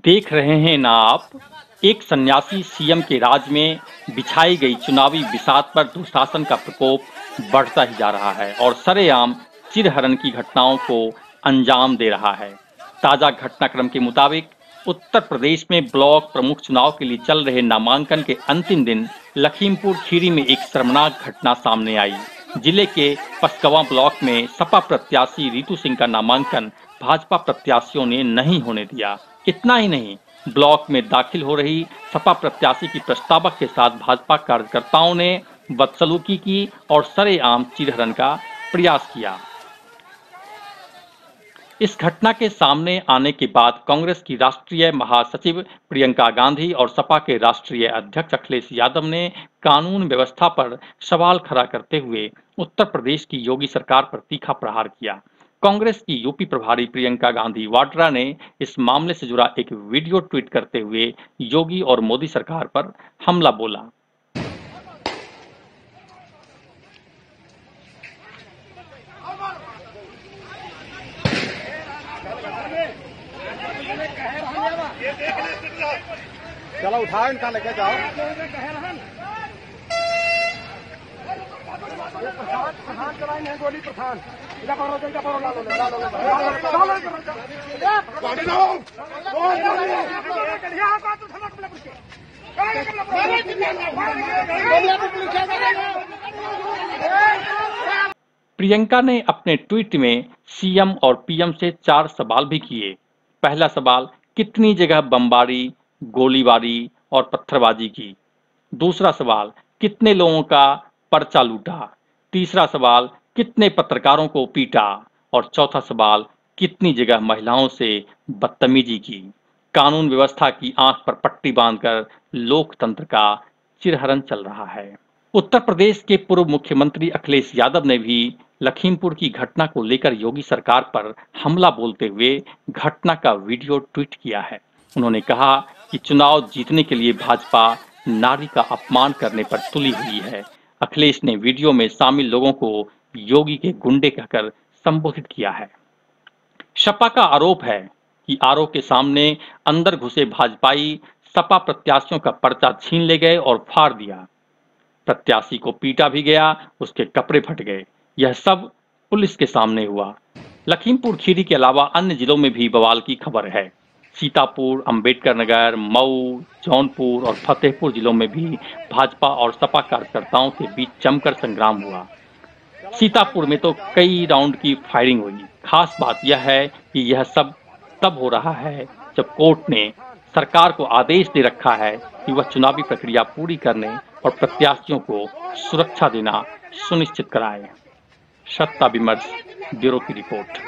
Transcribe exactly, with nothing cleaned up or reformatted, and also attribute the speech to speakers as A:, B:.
A: देख रहे हैं ना आप, एक सन्यासी सीएम के राज में बिछाई गई चुनावी बिसात पर दुशासन का प्रकोप बढ़ता ही जा रहा है और सरेआम चिरहरण की घटनाओं को अंजाम दे रहा है। ताजा घटनाक्रम के मुताबिक उत्तर प्रदेश में ब्लॉक प्रमुख चुनाव के लिए चल रहे नामांकन के अंतिम दिन लखीमपुर खीरी में एक शर्मनाक घटना सामने आई। जिले के पसकवा ब्लॉक में सपा प्रत्याशी रितु सिंह का नामांकन भाजपा प्रत्याशियों ने नहीं होने दिया। इतना ही नहीं, ब्लॉक में दाखिल हो रही सपा प्रत्याशी की प्रस्तावक के साथ भाजपा कार्यकर्ताओं ने बदसलूकी की और सरेआम चिरहरण का प्रयास किया। इस घटना के सामने आने के बाद कांग्रेस की राष्ट्रीय महासचिव प्रियंका गांधी और सपा के राष्ट्रीय अध्यक्ष अखिलेश यादव ने कानून व्यवस्था पर सवाल खड़ा करते हुए उत्तर प्रदेश की योगी सरकार पर तीखा प्रहार किया। कांग्रेस की यूपी प्रभारी प्रियंका गांधी वाड्रा ने इस मामले से जुड़ा एक वीडियो ट्वीट करते हुए योगी और मोदी सरकार पर हमला बोला।
B: चलो उठाओ, इनका लेके जाओ। प्रधान चलाएंगे गोली प्रधान। इधर पकड़ो, इधर पकड़ो, ला लो, ला लो,
A: प्रियंका ने अपने ट्वीट में सीएम और पीएम से चार सवाल भी किए। पहला सवाल, कितनी जगह बमबारी, गोलीबारी और पत्थरबाजी की। दूसरा सवाल, कितने लोगों का पर्चा लूटा। तीसरा सवाल, कितने पत्रकारों को पीटा। और चौथा सवाल, कितनी जगह महिलाओं से बदतमीजी की। कानून व्यवस्था की आंख पर पट्टी बांधकर लोकतंत्र का चिरहरण चल रहा है। उत्तर प्रदेश के पूर्व मुख्यमंत्री अखिलेश यादव ने भी लखीमपुर की घटना को लेकर योगी सरकार पर हमला बोलते हुए घटना का वीडियो ट्वीट किया है। उन्होंने कहा कि चुनाव जीतने के लिए भाजपा नारी का अपमान करने पर तुली हुई है। अखिलेश ने वीडियो में शामिल लोगों को योगी के गुंडे कहकर संबोधित किया है। सपा का आरोप है कि आरोप के सामने अंदर घुसे भाजपाई सपा प्रत्याशियों का पर्चा छीन ले गए और फाड़ दिया। प्रत्याशी को पीटा भी गया, उसके कपड़े फट गए। यह सब पुलिस के सामने हुआ। लखीमपुर खीरी के अलावा अन्य जिलों में भी बवाल की खबर है। सीतापुर, अंबेडकर नगर, मऊ, जौनपुर और फतेहपुर जिलों में भी भाजपा और सपा कार्यकर्ताओं के बीच जमकर संग्राम हुआ। सीतापुर में तो कई राउंड की फायरिंग हुई। खास बात यह है कि यह सब तब हो रहा है जब कोर्ट ने सरकार को आदेश दे रखा है कि वह चुनावी प्रक्रिया पूरी करने और प्रत्याशियों को सुरक्षा देना सुनिश्चित कराए। सत्ता विमर्श ब्यूरो की रिपोर्ट।